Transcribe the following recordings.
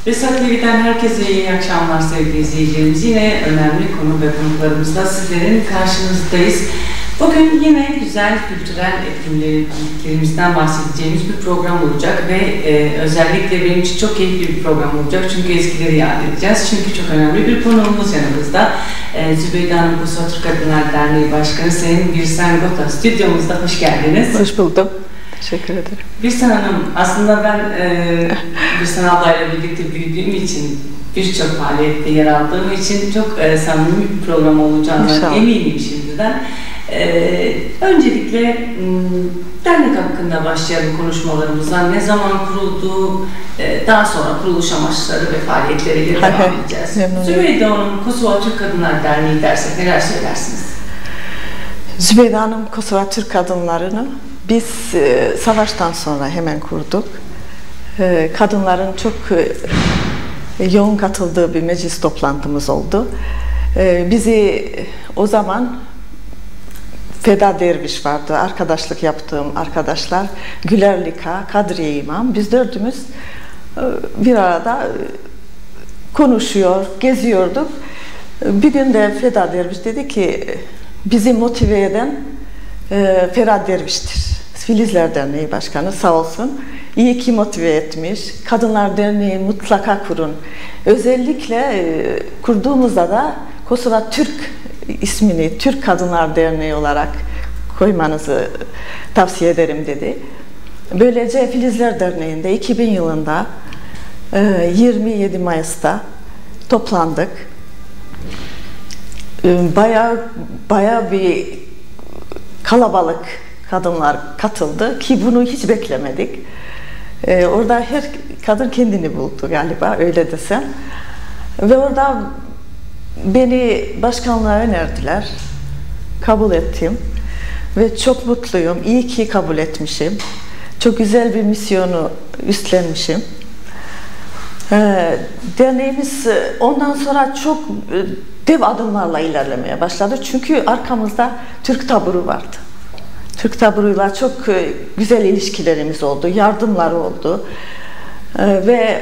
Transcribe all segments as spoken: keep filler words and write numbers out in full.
Vesat T V'den herkese iyi akşamlar sevgili izleyicilerimiz. Yine önemli konu ve konuklarımızla sizlerin karşınızdayız. Bugün yine güzel kültürel etkinliklerimizden bahsedeceğimiz bir program olacak ve e, özellikle benim için çok keyifli bir program olacak. Çünkü eskileri yad edeceğiz. Çünkü çok önemli bir konuğumuz yanımızda. E, Zübeyde Hanım Kosova Türk Kadınlar Derneği Başkanı Sayın Birsen Gota stüdyomuzda. Hoş geldiniz. Hoş buldum. Teşekkür ederim. Birsen Hanım, aslında ben e, Birsen ablayla birlikte büyüdüğüm için, birçok faaliyette yer aldığım için çok e, samimi bir program olacağından eminim şimdiden. E, öncelikle m, dernek hakkında başlayalım konuşmalarımıza. Ne zaman kuruldu, e, daha sonra kuruluş amaçları ve faaliyetlere devam edeceğiz. Zübeyde Hanım, Kosova Türk Kadınlar Derneği dersek neler söylersiniz? Zübeyde Hanım, Kosova Türk Kadınları'nı biz e, savaştan sonra hemen kurduk. E, kadınların çok e, yoğun katıldığı bir meclis toplantımız oldu. E, bizi o zaman Feda Derviş vardı, arkadaşlık yaptığım arkadaşlar, Güler Lika, Kadriye İmam, biz dördümüz e, bir arada e, konuşuyor, geziyorduk. E, bir gün de Feda Derviş dedi ki, bizi motive eden e, Ferhat Derviş'tir. Filizler Derneği Başkanı sağ olsun. İyi ki motive etmiş. Kadınlar Derneği mutlaka kurun. Özellikle e, kurduğumuzda da Kosova Türk ismini Türk Kadınlar Derneği olarak koymanızı tavsiye ederim dedi. Böylece Filizler Derneği'nde iki bin yılında e, yirmi yedi Mayıs'ta toplandık. E, bayağı bayağı bir kalabalık kadınlar katıldı ki bunu hiç beklemedik. Ee, orada her kadın kendini buldu galiba, öyle desem. Ve orada beni başkanlığa önerdiler. Kabul ettim. Ve çok mutluyum. İyi ki kabul etmişim. Çok güzel bir misyonu üstlenmişim. Ee, derneğimiz ondan sonra çok dev adımlarla ilerlemeye başladı. Çünkü arkamızda Türk taburu vardı. Türk taburuyla çok güzel ilişkilerimiz oldu, yardımlar oldu ee, ve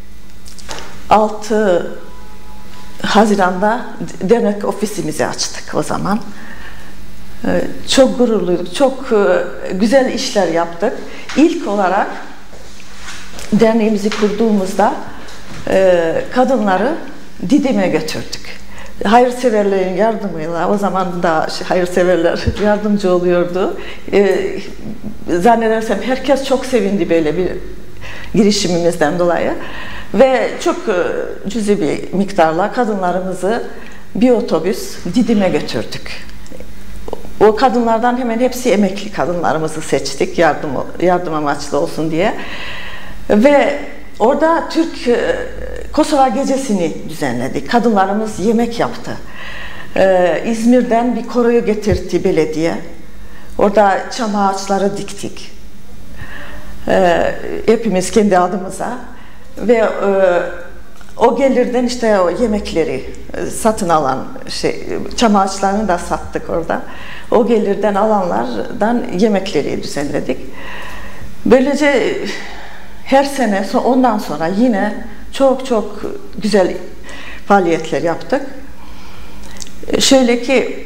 altı Haziran'da dernek ofisimizi açtık o zaman. Ee, çok gururluyduk, çok güzel işler yaptık. İlk olarak derneğimizi kurduğumuzda e, kadınları Didim'e götürdük. Hayırseverlerin yardımıyla, o zaman da hayırseverler yardımcı oluyordu. Ee, zannedersem herkes çok sevindi böyle bir girişimimizden dolayı. Ve çok e, cüzi bir miktarla kadınlarımızı bir otobüs Didim'e götürdük. O kadınlardan hemen hepsi emekli kadınlarımızı seçtik, yardım, yardım amaçlı olsun diye. Ve orada Türk Kosova Gecesi'ni düzenledik. Kadınlarımız yemek yaptı. Ee, İzmir'den bir koroyu getirdi belediye. Orada çam ağaçları diktik. Ee, hepimiz kendi adımıza. Ve e, o gelirden işte o yemekleri satın alan şey, çam ağaçlarını da sattık orada. O gelirden alanlardan yemekleri düzenledik. Böylece her sene ondan sonra yine çok çok güzel faaliyetler yaptık. Şöyle ki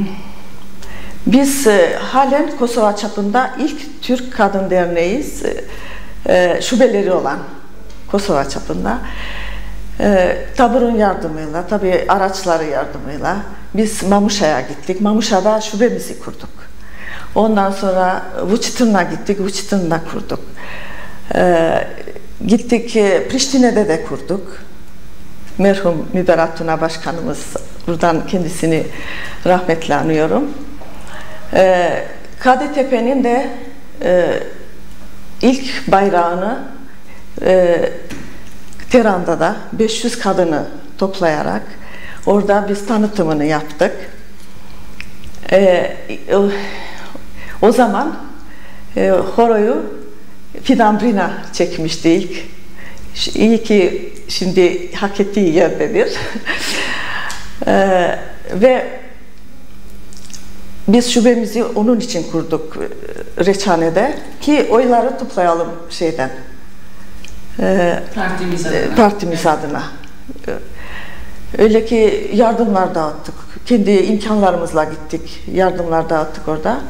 biz halen Kosova çapında ilk Türk Kadın Derneğiyiz. Şubeleri olan Kosova çapında. Taburun yardımıyla, tabii araçları yardımıyla biz Mamuşa'ya gittik. Mamuşa'da şubemizi kurduk. Ondan sonra Vučitrn'a gittik, Vučitrn'da kurduk. Ee, gittik Priştine'de de kurduk. Merhum Müberrat Tuna Başkanımız, buradan kendisini rahmetle anıyorum. Ee, Kadıtepe'nin de e, ilk bayrağını e, Teran'da da beş yüz kadını toplayarak orada biz tanıtımını yaptık. Ee, o, o zaman e, horoyu Fidan Brina çekmişti ilk. İyi ki şimdi hak ettiği yerdedir. ee, ve biz şubemizi onun için kurduk Reçhane'de ki oyları toplayalım şeyden, partimiz adına. Partimiz adına. Öyle ki yardımlar dağıttık. Kendi imkanlarımızla gittik. Yardımlar dağıttık orada.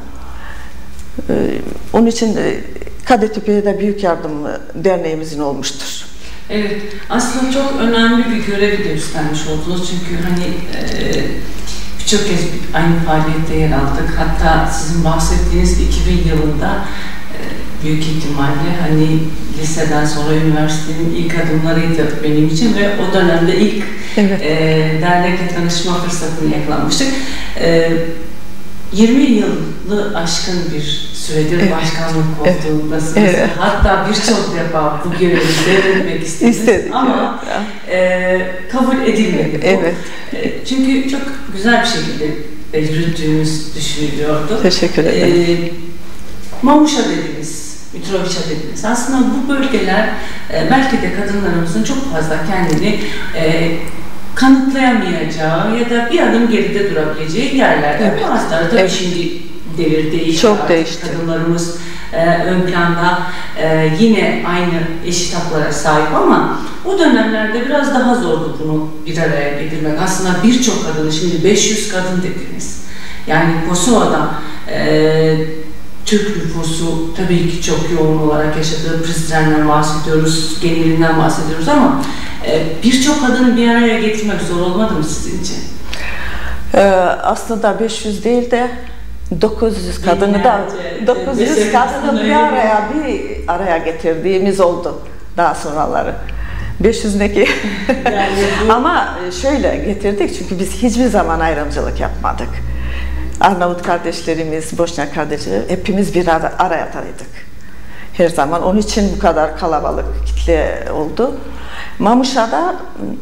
Onun için Kadetepe'ye de büyük yardım derneğimizin olmuştur. Evet, aslında çok önemli bir görevi de üstlenmiş oldunuz. Çünkü hani e, birçok kez aynı faaliyette yer aldık. Hatta sizin bahsettiğiniz iki bin yılında e, büyük ihtimalle hani liseden sonra üniversitenin ilk adımlarıydı benim için ve o dönemde ilk evet. e, dernekle tanışma fırsatını yakalanmıştık. E, yirmi yılı aşkın bir süredir evet. başkanlık koltuğundasınız. Evet. Hatta birçok defa bu görevi devretmek istediniz İstedik, ama evet. e, kabul edilmedi bu. Evet. E, çünkü çok güzel bir şekilde yürüttüğünüz düşünülüyordu. Teşekkür ederim. E, Mamuşa dediniz, Mitrovica dediniz. Aslında bu bölgeler e, belki de kadınlarımızın çok fazla kendini e, kanıtlayamayacağı ya da bir adım geride durabileceği yerler. Evet. Bazıları tabii evet. şimdi devir değişti. Çok değişti. Kadınlarımız e, ön planda e, yine aynı eşit haklara sahip ama o dönemlerde biraz daha zordu bunu bir araya getirmek. Aslında birçok kadını, şimdi beş yüz kadın dediniz. Yani Kosova'da e, Türk nüfusu tabii ki çok yoğun olarak yaşadığı Prizren'den bahsediyoruz, genelinden bahsediyoruz ama e, birçok kadını bir araya getirmek zor olmadı mı sizin için? Ee, aslında beş yüz değil de dokuz yüz kadını da dokuz yüz kadını bir araya bir araya getirdiğimiz oldu daha sonraları. beş yüz ne ki? Yani bu... Ama şöyle getirdik çünkü biz hiçbir zaman ayrımcılık yapmadık. Arnavut kardeşlerimiz, Boşnak kardeşlerimiz hepimiz bir ara, araya tanıdık. Her zaman onun için bu kadar kalabalık kitle oldu. Mamuşa'da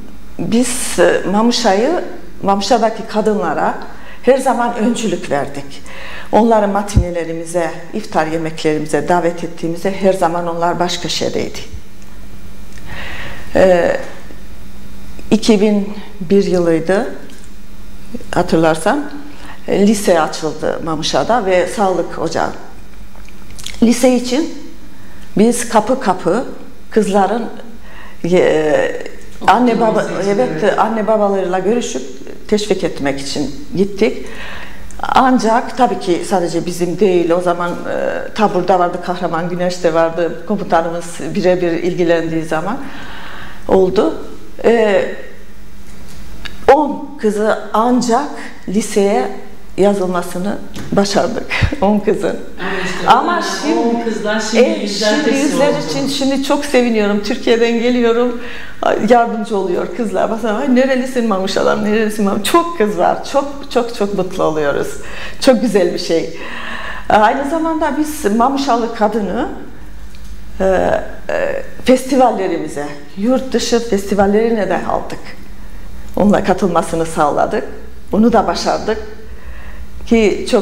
biz Mamuşa'yı, Mamuşa'daki kadınlara her zaman öncülük verdik. Onları matinelerimize, iftar yemeklerimize davet ettiğimizde her zaman onlar baş köşedeydi. Ee, iki bin bir yılıydı hatırlarsan. Lise açıldı Mamuşa'da ve sağlık ocağı. Lise için biz kapı kapı kızların e, anne baba evet anne babalarıyla görüşüp teşvik etmek için gittik. Ancak tabii ki sadece bizim değil, o zaman e, taburda vardı, Kahraman Güneş de vardı, komutanımız birebir ilgilendiği zaman oldu. E, on kızı ancak liseye yazılmasını başardık. on kızın. İşte ama şimdi on kızlar şimdi e, şimdi yüzler için şimdi çok seviniyorum. Türkiye'den geliyorum. Yardımcı oluyor kızlar. Mesela nerelisin Mamuşa'dan, nerelisin Mamuşa'dan. Çok kız var. Çok çok çok mutlu oluyoruz. Çok güzel bir şey. Aynı zamanda biz Mamuşalı kadını e, e, festivallerimize, yurt dışı festivallerine de aldık. Onunla katılmasını sağladık. Bunu da başardık. Ki çok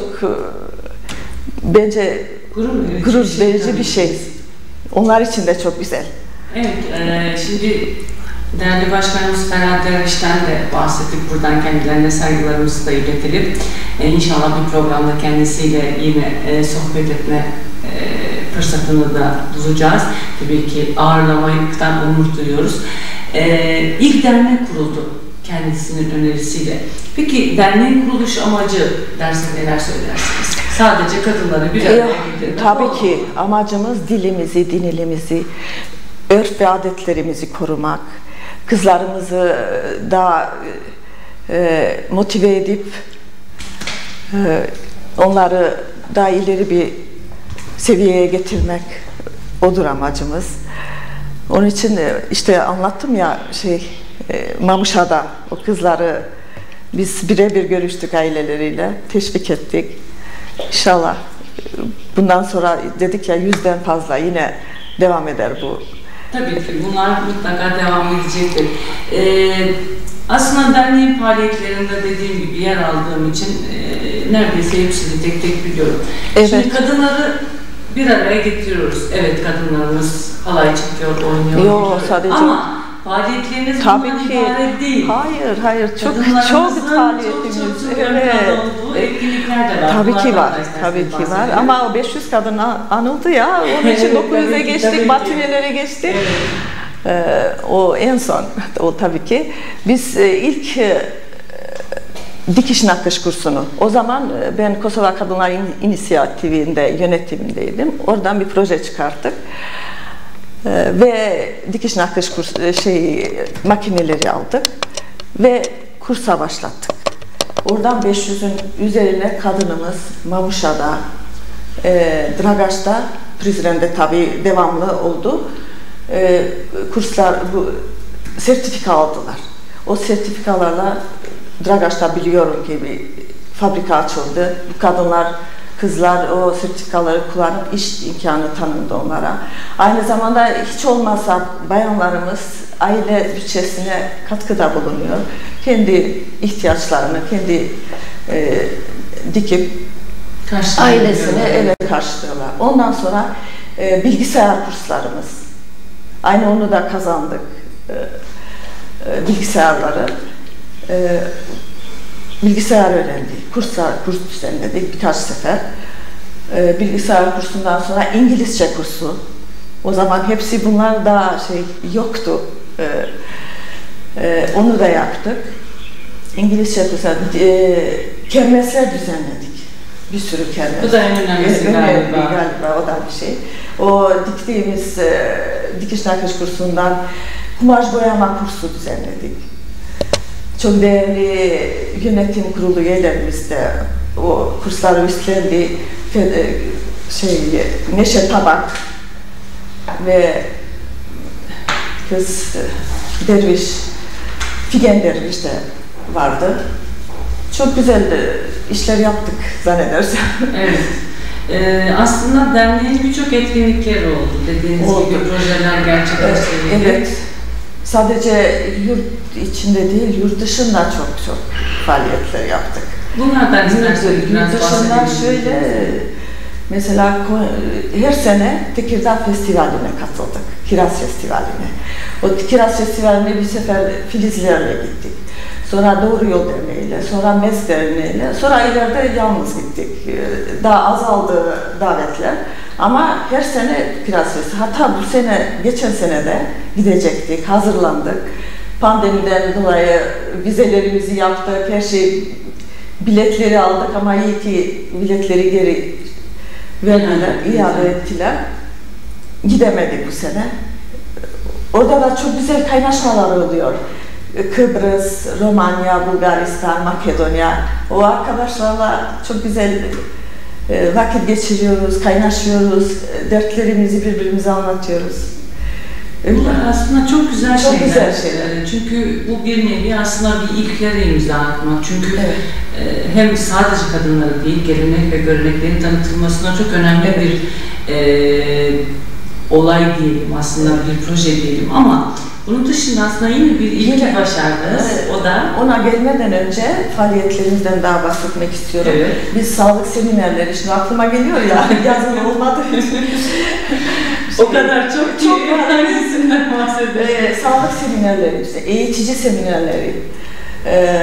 bence gurur, gurur verici bir şey. Onlar için de çok güzel. Evet, e, şimdi değerli Başkanımız Ferhat Derviş'ten de bahsettik. Buradan kendilerine saygılarımızı da iletelim. E, İnşallah bir programda kendisiyle yine e, sohbet etme e, fırsatını da bulacağız. Tabii ki ağırlamaktan onur duyuyoruz. E, ilk dernek kuruldu kendisinin önerisiyle. Peki derneğin kuruluş amacı derse neler söylersiniz? Sadece kadınları bir araya getirmek. Tabii ki amacımız dilimizi, dinimizi, örf ve adetlerimizi korumak, kızlarımızı daha e, motive edip e, onları daha ileri bir seviyeye getirmek odur amacımız. Onun için işte anlattım ya şey Mamuşa'da o kızları biz birebir görüştük aileleriyle, teşvik ettik. İnşallah bundan sonra dedik ya yüzden fazla yine devam eder bu. Tabii ki bunlar mutlaka devam edecektir. Ee, aslında derneğin faaliyetlerinde dediğim gibi yer aldığım için e, neredeyse hepsini tek tek biliyorum. Evet. Şimdi kadınları bir araya getiriyoruz. Evet, kadınlarımız halay çekiyor, oynuyor. Yok sadece. Ama faaliyetleriniz tabii bundan ki ibaret değil. Hayır, hayır. Çok çok faaliyetimiz. Çok çok evet. olduğu etkinlikler de var. Tabii Bunlar ki var. Tabii ki var. Ama o beş yüz kadın anıldı ya. Onun için dokuz yüze geçtik, matinelere geçtik. Evet. O en son, o tabii ki. Biz ilk dikiş nakış kursunu, o zaman ben Kosova Kadınlar İnisiyatifi'nde yönetimindeydim. Oradan bir proje çıkarttık. Ve dikiş nakış kurs, şey, makineleri aldık ve kursa başlattık. Oradan beş yüzün üzerine kadınımız Mamuşa'da, e, Dragaç'ta, Prizren'de tabii devamlı oldu. E, kurslar, bu sertifika aldılar. O sertifikalarla Dragaç'ta biliyorum ki bir fabrika açıldı. Bu kadınlar, kızlar o sertifikaları kullanıp iş imkanı tanındı onlara. Aynı zamanda hiç olmazsa bayanlarımız aile bütçesine katkıda bulunuyor. Kendi ihtiyaçlarını, kendi e, dikip ailesine evet karşılıyorlar. Ondan sonra e, bilgisayar kurslarımız. Aynı onu da kazandık. E, e, bilgisayarları. E, bilgisayar öğrendik. Kurslar, kurs düzenledik birkaç sefer. E, bilgisayar kursundan sonra İngilizce kursu. O zaman hepsi bunlar daha şey yoktu. E, e, onu da yaptık. İngilizce kursu, e, kermesler düzenledik. Bir sürü kermes. Bu da en önemlisi e, galiba. Önemli galiba, o da bir şey. O diktiğimiz e, dikiş nakış kursundan kumaş boyama kursu düzenledik. Çok değerli yönetim kurulu üyelerimiz de o kursları üstlendi. Şey, Neşe Tabak ve kız Derviş, Figen Derviş de vardı. Çok güzel işler yaptık zannedersem. Evet. Ee, aslında derneğin birçok etkinlikleri oldu. Dediğiniz oldu. Gibi projeler gerçekleştirildi. Evet. Sadece yurt içinde değil, yurt dışında çok çok faaliyetler yaptık. Bunlardan isterseniz yurt dışında şöyle, mesela her sene Tekirdağ Festivali'ne katıldık. Kiraz Festivali'ne. O Kiraz Festivali'ne bir sefer Filizlerle gittik. Sonra Doğru Yol Derneği'yle, sonra M E S Derneği'yle, sonra ileride yalnız gittik. Daha azaldı davetler. Ama her sene Kiraz Festivali, hatta bu sene, geçen sene de gidecektik, hazırlandık. Pandemiden dolayı vizelerimizi yaptık, her şey, biletleri aldık ama iyi ki biletleri geri verdiler, iade ettiler. Gidemedik bu sene. Orada da çok güzel kaynaşmalar oluyor. Kıbrıs, Romanya, Bulgaristan, Makedonya, o arkadaşlarla çok güzel e, vakit geçiriyoruz, kaynaşıyoruz, dertlerimizi birbirimize anlatıyoruz. Öyle. Bunlar aslında çok güzel çok şeyler. Güzel şeyler. Çünkü bu bir nevi aslında bir ilklere imza atmak. Çünkü evet. e, hem sadece kadınları değil, gelenek ve göreneklerin tanıtılmasına çok önemli evet. bir e, olay diyelim, aslında evet. bir proje diyelim ama bunun dışında aslında yine bir ilki başardınız. Evet. O da ona gelmeden önce faaliyetlerimizden daha bahsetmek istiyorum. Evet. Biz sağlık seminerleri, şimdi aklıma geliyor ya, yazın olmadığı için. O kadar çok çok önemlisinden bahsediyoruz. Ee, sağlık seminerleri, işte, eğitici seminerleri, e,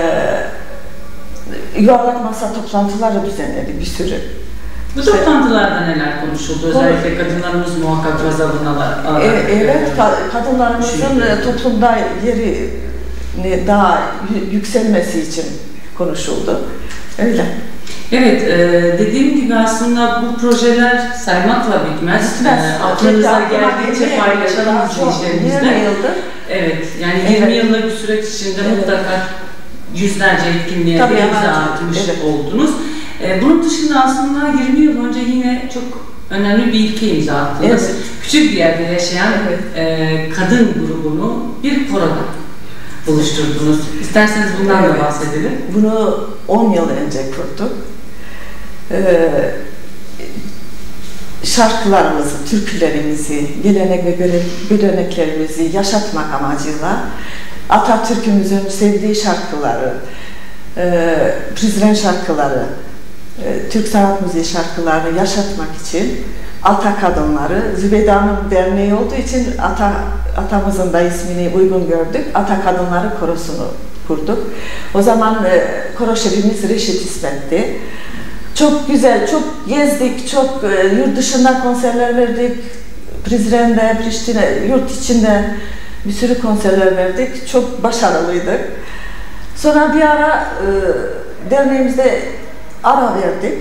yuvarlak masa toplantıları düzenledik bir sürü. Bu toplantılarda neler konuşuldu? Özellikle kadınlarımız muhakkak fazla bunlar. E, evet, kadınlarımızın toplumda yeri daha yükselmesi için konuşuldu. Öyle. Evet, e, dediğim gibi aslında bu projeler saymakla bitmez. Bitmez. E, aklınıza geldikçe paylaşalım izleyicilerimizle. yirmi yıldır. Evet, yani evet. yirmi yıllık bir süreç içinde evet. mutlaka yüzlerce etkinliğe de imza atmış evet. oldunuz. E, bunun dışında aslında yirmi yıl önce yine çok önemli bir ilke imza attınız. Evet. Küçük bir yerde yaşayan evet. e, kadın grubunu bir koroda buluşturdunuz. İsterseniz bundan evet. da bahsedelim. Bunu on yıl önce kurduk. Ee, şarkılarımızı, türkülerimizi, gelenek ve göreneklerimizi yaşatmak amacıyla Atatürk'ümüzün sevdiği şarkıları, e, Prizren şarkıları, e, Türk sanat müziği şarkılarını yaşatmak için Ata Kadınları, Zübeyde Hanım Derneği olduğu için Ata, atamızın da ismini uygun gördük. Ata Kadınları Korosu'nu kurduk. O zaman e, koro şefimiz Reşit İsmet'ti. Çok güzel, çok gezdik, çok e, yurt dışında konserler verdik. Prizren'de, Priştine, yurt içinde Bir sürü konserler verdik. Çok başarılıydık. Sonra bir ara e, derneğimizde ara verdik.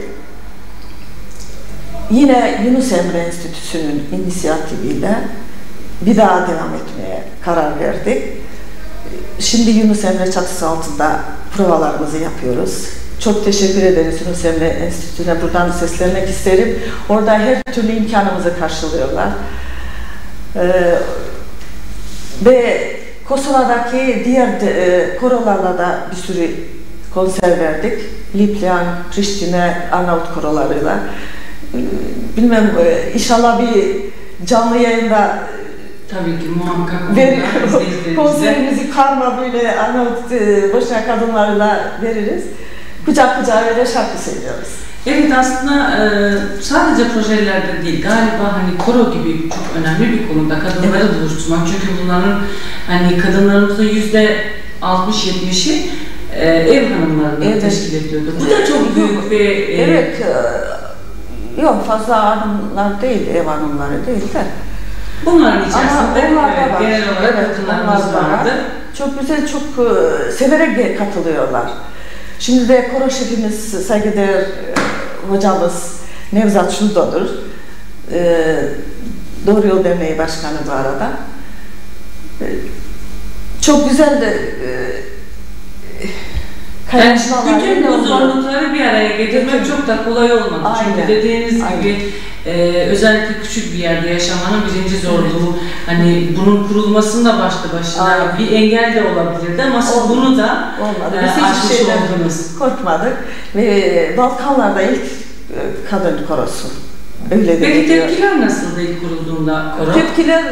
Yine Yunus Emre Enstitüsü'nün inisiyatifiyle bir daha devam etmeye karar verdik. Şimdi Yunus Emre çatısı altında provalarımızı yapıyoruz. Çok teşekkür ederiz Yunus Emre Enstitüsü'ne. Buradan seslenmek isterim. Orada her türlü imkanımızı karşılıyorlar. Ee, ve Kosova'daki diğer de, e, korolarla da bir sürü konser verdik. Liplyan, Priştine, Arnavut korolarıyla. Ee, bilmem, e, inşallah bir canlı yayında tabii ki muhakkak ver, konserimizi karma böyle Arnavut e, boşnak kadınlarıyla veririz. Kucak kucağa öyle şarkı söylüyoruz. Evet, aslında e, sadece projelerde değil, galiba hani koro gibi çok önemli bir konuda kadınları evet. buluşturmak. Çünkü bunların hani kadınlarımızın yüzde altmış yetmişi e, ev hanımlarını evet. teşkil ediyordu. Bu da çok büyük bir... E, evet, e, yok fazla hanımlar değil, ev hanımları değil de. Bunların içerisinde evet, genel olarak evet, kadınlarımız vardı. Çok güzel, çok e, severek katılıyorlar. Şimdi de koro şefimiz, saygıdeğer e, hocamız Nevzat Şurdo'dur. E, Doğru Yol Derneği Başkanı bu arada. E, çok güzel de e, kaynaşmalar. Yani bütün bu zorlukları bir araya getirmek bütün, çok da kolay olmadı. Aynen, çünkü dediğiniz aynen. gibi e, özellikle küçük bir yerde yaşamanın birinci zorluğu, hani bunun kurulmasında başlı başına aynen. bir engel de olabilirdi ama siz bunu da olmadı. Biz hiçbir şeyden oldunuz. Korkmadık ve Balkanlarda ilk kadın korosu. Öyle peki tepkiler nasıldı ilk kurulduğunda koro? Tepkiler,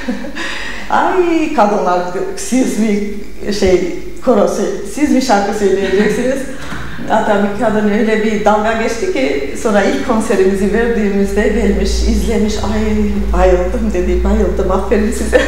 ay kadınlar siz mi şey korosu, siz mi şarkı söyleyeceksiniz? Hatta bir kadın öyle bir dalga geçti ki sonra ilk konserimizi verdiğimizde gelmiş, izlemiş, ay bayıldım dedi, bayıldım, aferin size.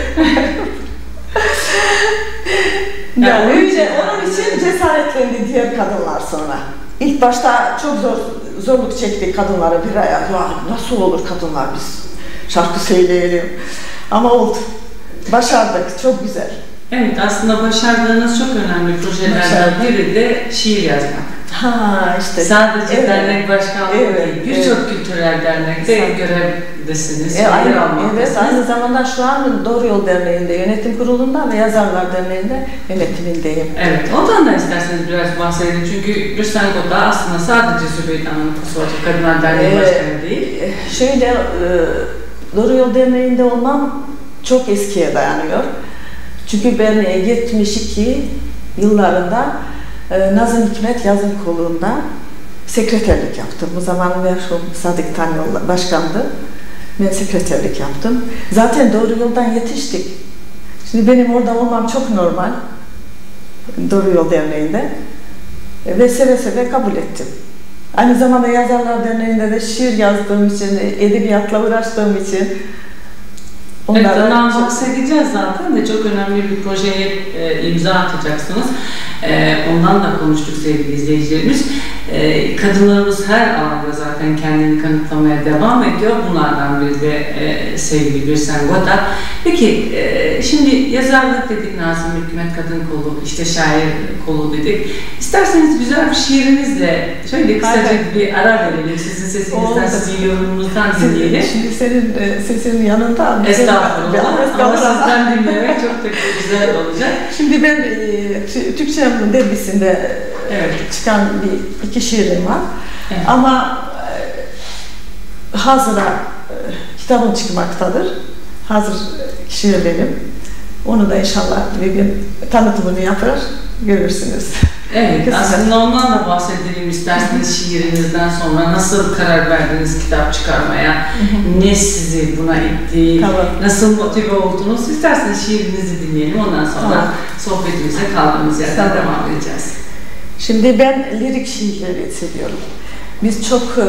yani yani öyle, onun için cesaretlendi diğer kadınlar sonra. İlk başta çok zor, zorluk çekti kadınlara bir aya, ya nasıl olur kadınlar biz şarkı söyleyelim, ama oldu, başardık, çok güzel. Evet, aslında başardığınız çok önemli projelerden biri de şiir yazmak. Ha işte. Sadece evet. dernek başkanlığı evet, değil, birçok evet. kültürel dernekte evet. görevdesiniz. Evet, aynı, evet, aynı zamanda şu an Doğru Yol Derneği'nde yönetim kurulunda ve Yazarlar Derneği'nde yönetimindeyim. Evet, ondan da isterseniz biraz bahsedelim. Çünkü Brüssel'de aslında sadece Zübeyde Hanım Kosova Kadınlar Derneği ee, Başkanı değil. Şöyle, e, Doğru Yol Derneği'nde olmam çok eskiye dayanıyor. Çünkü ben yetmiş iki yıllarında Nazım Hikmet Yazın Kolu'nda sekreterlik yaptım. O zaman merhum Sadık Tanyol başkandı. Ben sekreterlik yaptım. Zaten Doğru Yol'dan yetiştik. Şimdi benim orada olmam çok normal. Doğru Yol Derneği'nde. Ve seve seve kabul ettim. Aynı zamanda Yazarlar Derneği'nde de şiir yazdığım için, edebiyatla uğraştığım için evet, ondan bahsedeceğiz zaten de çok önemli bir projeye e, imza atacaksınız. E, ondan da konuştuk sevgili izleyicilerimiz. E, kadınlarımız her alanda zaten kendini kanıtlamaya devam ediyor. Bunlardan biri de e, sevgili Birsen Goda. Peki e, şimdi yazarlık dedik, Nazım Hikmet Kadın Kolu, işte şair kolu dedik. İsterseniz güzel bir şiirinizle şöyle kısaca bir ara verelim. Sizin sesinizden, sizin yorumunuzdan dinleyelim. Şimdi senin sesin yanında. Estağfurullah. Ama sizden dinlemek çok da güzel olacak. Şimdi ben e, Türkçe dergisinde evet. çıkan bir iki şiirim var. Evet. Ama e, hazıra e, kitabım çıkmaktadır. Hazır şiirlerim. Onu da inşallah bir gün tanıtımını yapar, görürsünüz. Evet, Kısmen. aslında ondan da bahsedelim isterseniz şiirinizden sonra. Nasıl karar verdiniz kitap çıkarmaya? Hı-hı. Ne sizi buna itti? Tamam. Nasıl motive oldunuz? İsterseniz şiirinizi dinleyelim. Ondan sonra tamam. sohbetimize kaldığımız yerden tamam. devam edeceğiz. Şimdi ben lirik şiirleri seviyorum. Biz çok e,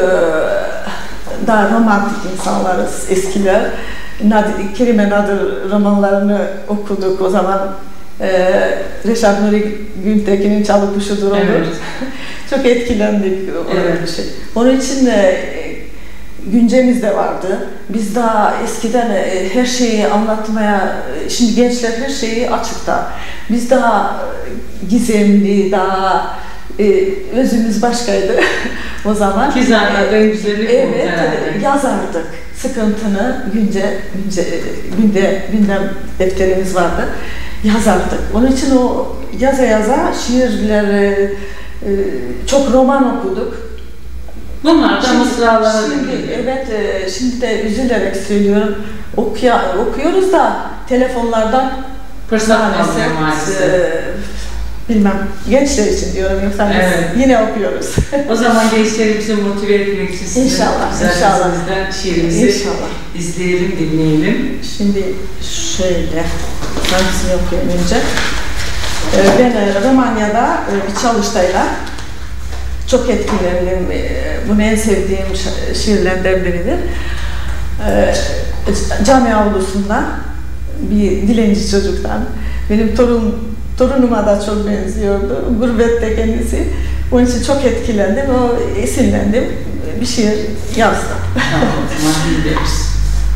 daha romantik insanlarız eskiler. Nadir, Kerime Nadir romanlarını okuduk o zaman. Ee, Reşat Nuri Güntekin'in Çalıkuşu'dur olur. Evet. Çok etkilendik. Evet. Şey. Onun için e, güncemiz de vardı. Biz daha eskiden e, her şeyi anlatmaya, şimdi gençler her şeyi açıkta. Biz daha gizemli, daha e, özümüz başkaydı o zaman. Ki zaten en güzeli bu. Evet, yazardık. Sıkıntını günce, günce günde gündem defterimiz vardı. Yazardık. Onun için o yaza yaza şiirleri, e, çok roman okuduk. Bunlar da mısralara şimdi, evet, e, şimdi de üzülerek söylüyorum. Okuya, okuyoruz da telefonlardan fırsat kalmıyor maalesef. E, bilmem, gençler için diyorum, yoksa biz evet. yine okuyoruz. O zaman gençlerimizi motive etmek için sizin İnşallah, inşallah. şiirimizi İnşallah. izleyelim, dinleyelim. Şimdi şöyle, hangisini okuyayım önce? Ee, ben Romanya'da bir çalıştayla çok etkilendim. Bunu en sevdiğim şiirlerden biridir. Ee, cami avlusunda bir dilenci çocuktan, benim torun torunuma da çok benziyordu. Gurbette kendisi. Onun için çok etkilendim. O esinlendim. Bir şiir yazdım. Tamam, o zaman dinleriz.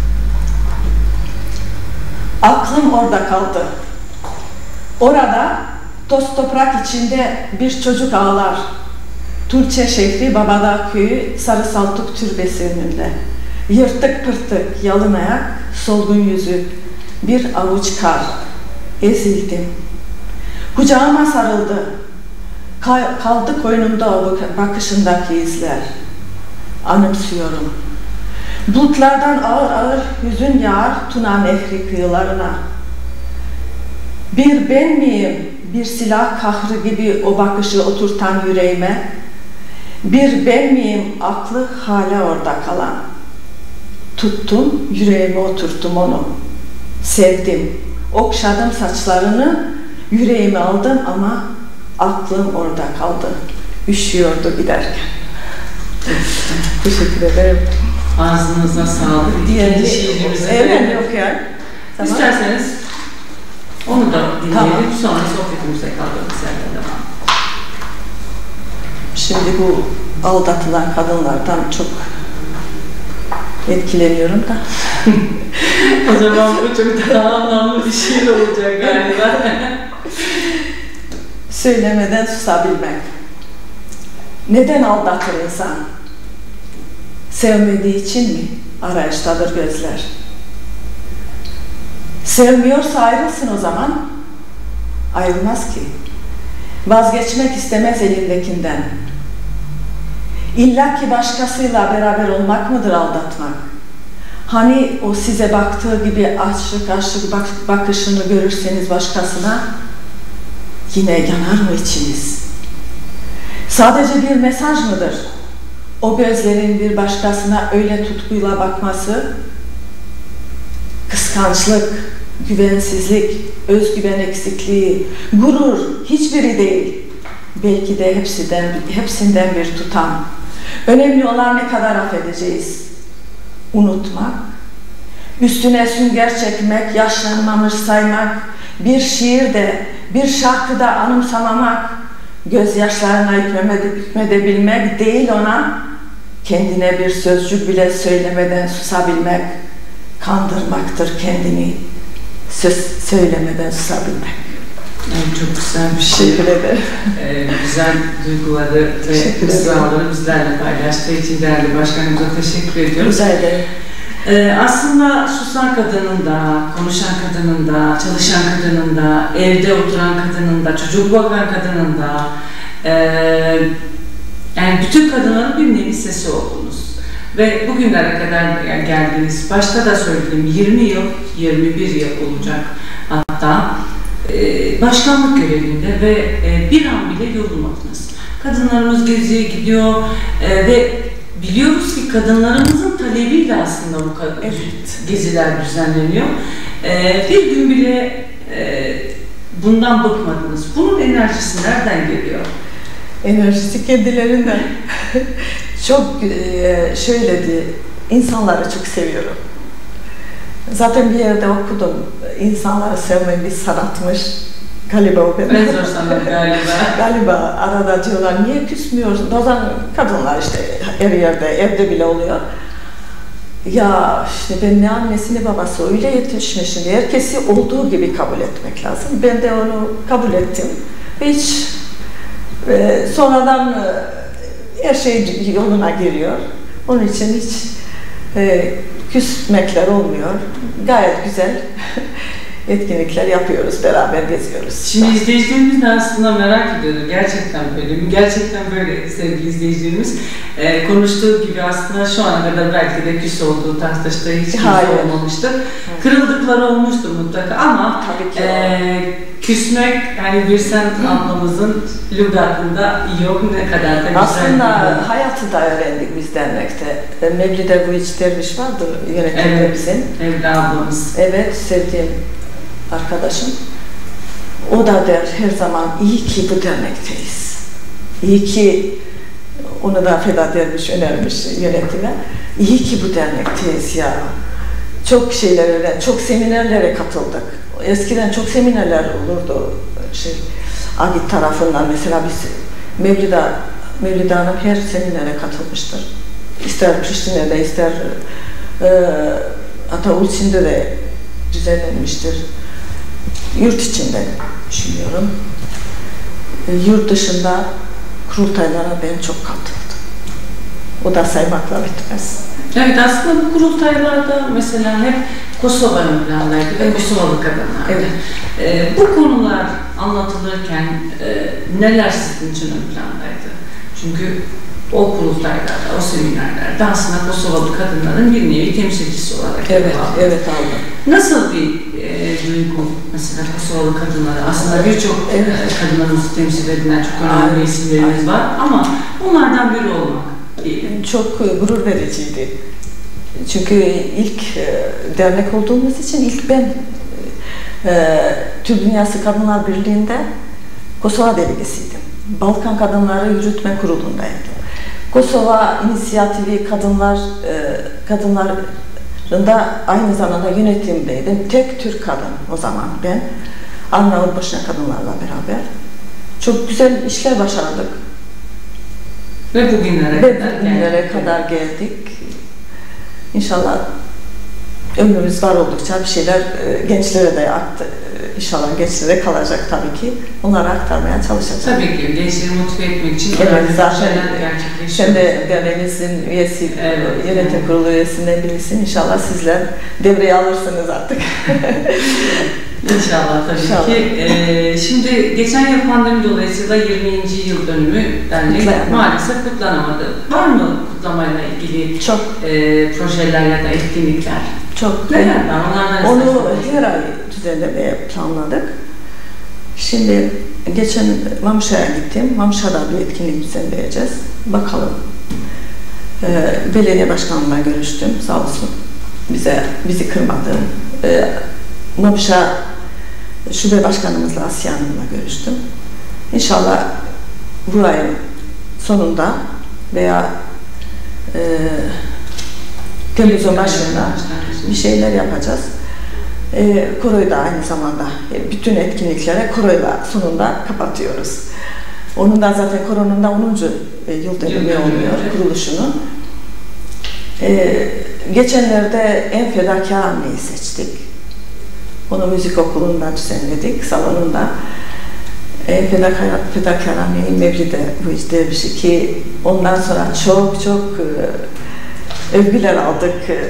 Aklım orada kaldı. Orada toz toprak içinde bir çocuk ağlar. Turçe şehri Babadağ köyü Sarı Saltuk türbesi önünde. Yırtık pırtık yalın ayak, solgun yüzü, bir avuç kar. Ezildim. Kucağıma sarıldı. Kaldı koynumda o bakışındaki izler. Anımsıyorum. Bulutlardan ağır ağır hüzün yağar Tuna Nehri kıyılarına. Bir ben miyim, bir silah kahrı gibi o bakışı oturtan yüreğime? Bir ben miyim, aklı hala orada kalan? Tuttum, yüreğime oturttum onu. Sevdim, okşadım saçlarını, yüreğimi aldım ama aklım orada kaldı. Üşüyordu giderken. Teşekkür ederim. Ağzınıza sağlık. Diğer şiirimizi evet, yok yani. Tamam. İsterseniz onu da dinleyelim. Tamam. Sonra sohbetimize kaldığımız yerden devam. Şimdi bu aldatılan kadınlardan çok etkileniyorum da. O zaman bu çok daha anlamlı bir şiir olacak galiba. Söylemeden susabilmek. Neden aldatır insan? Sevmediği için mi? Arayıştadır gözler. Sevmiyorsa ayrılsın o zaman. Ayrılmaz ki. Vazgeçmek istemez elindekinden. İlla ki başkasıyla beraber olmak mıdır aldatmak? Hani o size baktığı gibi aşık aşık bak bakışını görürseniz başkasına, yine yanar mı içiniz? Sadece bir mesaj mıdır? O gözlerin bir başkasına öyle tutkuyla bakması, kıskançlık, güvensizlik, özgüven eksikliği, gurur hiçbiri değil. Belki de hepsinden, hepsinden bir tutam. Önemli olan ne kadar affedeceğiz? Unutmak, üstüne sünger çekmek, yaşlanmamış saymak, bir şiirde, bir şarkıda anımsamamak, gözyaşlarına hükmedebilmek değil ona, kendine bir sözcük bile söylemeden susabilmek, kandırmaktır kendini, söz söylemeden susabilmek. Yani çok güzel bir şey. Teşekkür ederim. Ee, güzel duyguları ve mısraları bizlerle paylaştığı için değerli başkanımıza teşekkür ediyoruz. Rica ederim. Ee, aslında susan kadının da, konuşan kadının da, çalışan kadının da, evde oturan kadının da, çocuk bakan kadının da, e, yani bütün kadınların bir nevi sesi oldunuz. Ve bugünlere kadar geldiniz. Başta da söyledim, yirmi yıl, yirmi bir yıl olacak hatta. Başkanlık görevinde ve bir an bile yorulmadınız. Kadınlarımız geziye gidiyor ve biliyoruz ki kadınlarımızın talebiyle aslında bu evet. geziler düzenleniyor. Bir gün bile bundan bıkmadınız. Bunun enerjisi nereden geliyor? Enerjisi kendilerinden. Çok şöyle diye, insanları çok seviyorum. Zaten bir yerde okudum, insanları sevmeyi bir sanatmış. Galiba o benim. Ben zor sanat galiba. Galiba arada diyorlar, niye küsmüyorsun? Bazen kadınlar işte her yerde, evde bile oluyor. ya işte ben ne annesi ne babası öyle yetişmişim. Herkesi olduğu gibi kabul etmek lazım. Ben de onu kabul ettim. Hiç e, sonradan e, her şey yoluna giriyor. Onun için hiç e, küsmekler olmuyor. Gayet güzel etkinlikler yapıyoruz, beraber geziyoruz. Şimdi izleyicilerimiz de aslında merak ediyordu. Gerçekten böyle mi? Gerçekten böyle sevgili izleyicilerimiz. Ee, konuştuğu gibi aslında şu ana kadar belki de küs olduğu, tartıştığı hiç kimse olmamıştır. Hayır. Kırıldıkları olmuştur mutlaka ama e, küsmek, hani Birsen ablamızın lügatında yok, ne kadar da güzel. Aslında hayatı da öğrendik biz dernekte. Mevlide Vuiç Derviş vardı yönetimimizin. Evet, Mevlide ablamız. Evet, sevdiğim arkadaşım. O da der her zaman, iyi ki bu dernekteyiz. İyi ki, onu da Feda Derviş önermiş yönetime. İyi ki bu dernekteyiz ya. Çok şeyler öğren, çok seminerlere katıldık. Eskiden çok seminerler olurdu. Şey, Agit tarafından mesela biz Mevlide, Mevlide Hanım her seminere katılmıştır. İster Priştine'de, ister e, hatta Ulçin'de de düzenlenmiştir. Yurt içinde düşünüyorum. E, yurt dışında kurultaylara ben çok katıldım. O da saymakla bitmez. Evet, aslında bu kurultaylarda mesela hep Kosova ön plandaydı ve evet. Kosovalı kadınlardı. Evet. Ee, bu konular anlatılırken e, neler sizin için ön plandaydı? Çünkü o kurultaylarda, o seminerlerde aslında Kosovalı kadınların bir nevi temsilcisi olarak evet, evet aldım. Nasıl bir e, duygu mesela Kosovalı kadınlara? Aslında birçok evet. e, kadınlarımızı temsil edilen çok önemli isimlerimiz var ama onlardan biri olmak değil. Çok gurur vericiydi. Çünkü ilk e, dernek olduğumuz için ilk ben e, Türk Dünyası Kadınlar Birliği'nde Kosova delegesiydim. Balkan Kadınları Yürütme Kurulu'ndaydım. Kosova İnisiyatifi Kadınlar e, Kadınlarında aynı zamanda yönetimdeydim. Tek Türk kadın o zaman ben. Arnavutbaşı'na kadınlarla beraber. Çok güzel işler başardık. Ve bugünlere, Ve bugünlere kadar geldik. İnşallah ömrümüz var oldukça bir şeyler e, gençlere de aktı. E, inşallah gençlere kalacak tabii ki. Onları aktarmaya çalışacağız. Tabii ki gençleri motive etmek için evet, zaten sen de derneğimizin üyesi, evet, yönetim evet. kurulu üyesinden birisin. İnşallah sizler devreye alırsınız artık. İnşallah tabii İnşallah. ki. Ee, şimdi geçen yıl pandemi dolayısıyla yirminci yıl dönümü dernek maalesef kutlanamadı. Var mı kutlamayla ilgili çok e, projeler ya da etkinlikler? Çok. Neler var? Onlardan onu her ay düzenlemeye planladık. Şimdi geçen Mamşa'ya gittim. Mamşa'da bir etkinlik düzenleyeceğiz. Bakalım. Ee, belediye başkanımla görüştüm. Sağ olsun. Bize bizi kırmadı. Ee, Mamşa Şube Başkanımızla, Asiye Hanım'la görüştüm. İnşallah bu ayın sonunda veya e, Temmuz'un başında bir şeyler yapacağız. E, Koro'yu da aynı zamanda e, bütün etkinliklere Koro'yla sonunda kapatıyoruz. Onun da zaten Koro'nun da onuncu yıl dönümü oluyor kuruluşunun. E, geçenlerde en fedakar anneyi seçtik. Onu müzik okulunda düzenledik, salonunda. E, fedakar, fedakar anneyi Mevlide Vuiç Derviş'i ki ondan sonra çok çok e, övgüler aldık. E,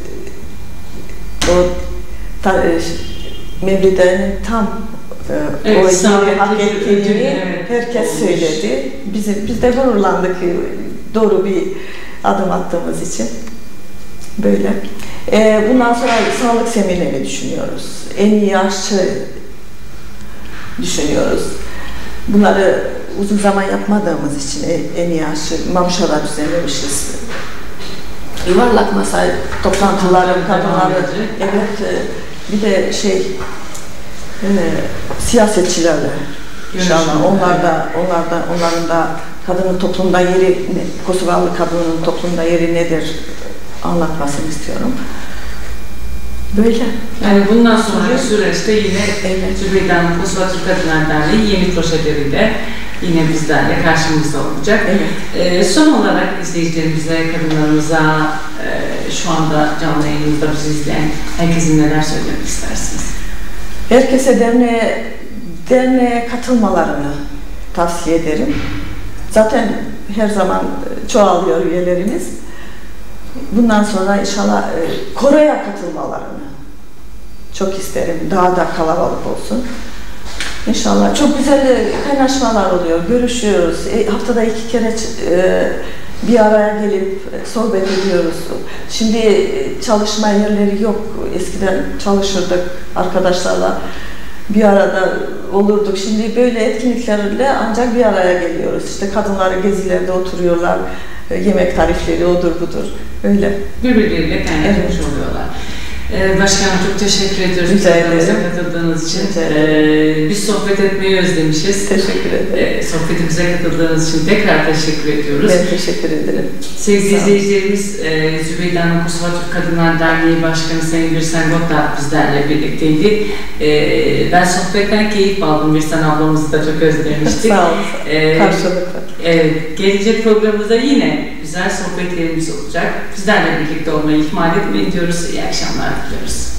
o ta, e, Mevlide'nin tam e, evet, o yeri hak ettiğini evet, herkes olmuş. Söyledi. Biz, biz de gururlandık doğru bir adım attığımız için. Böyle. Ee, bundan sonra sağlık semineri düşünüyoruz. En iyi aşçı düşünüyoruz. Bunları uzun zaman yapmadığımız için en iyi aşçı Mamşa'da düzenlemişiz. Yuvarlak masa toplantıları, kadınları, evet, bir de şey e, siyasetçilerle inşallah onlar da, onlar da, onların da kadının toplumda yeri, Kosovalı kadının toplumda yeri nedir anlatmasını istiyorum. Böyle. Yani bundan sonra süreçte yine evet. Zübeyde Hanım Kosova Türk Kadınlar Derneği yeni projeleriyle yine bizlerle karşımızda olacak. Evet. Ee, son olarak izleyicilerimize, kadınlarımıza, e, şu anda canlı yayınımızda bizi izleyen herkesin neler söylemek istersiniz? Herkese derneğe, derneğe katılmalarını tavsiye ederim. Zaten her zaman çoğalıyor üyelerimiz. Bundan sonra inşallah koroya katılmalarını çok isterim. Daha da kalabalık olsun. İnşallah çok güzel kaynaşmalar oluyor. Görüşüyoruz. E, haftada iki kere e, bir araya gelip sohbet ediyoruz. Şimdi çalışma yerleri yok. Eskiden çalışırdık arkadaşlarla. Bir arada olurduk. Şimdi böyle etkinliklerle ancak bir araya geliyoruz. İşte kadınları gezilerde oturuyorlar. Yemek tarifleri odur budur. Öyle. Birbirleriyle kaynaşmış evet. oluyorlar. Ee, Başkanım çok teşekkür ediyoruz. Bize katıldığınız için. Ee, biz sohbet etmeyi özlemişiz. Teşekkür ederim. Ee, sohbetimize katıldığınız için tekrar teşekkür ediyoruz. Ben teşekkür ederim. Sevgili izleyicilerimiz, e, Zübeyde Hanım Kosova Türk Kadınlar Derneği Başkanı Sayın Birsen Gök da bizlerle birlikteydi. E, ben sohbetten keyif aldım. Birsen ablamızı da çok özlemiştik. Sağ olun. E, Karşılıklı. Evet, gelecek programımızda yine güzel sohbetlerimiz olacak. Bizlerle birlikte olmayı ihmal etmeyin diyoruz. İyi akşamlar diliyoruz.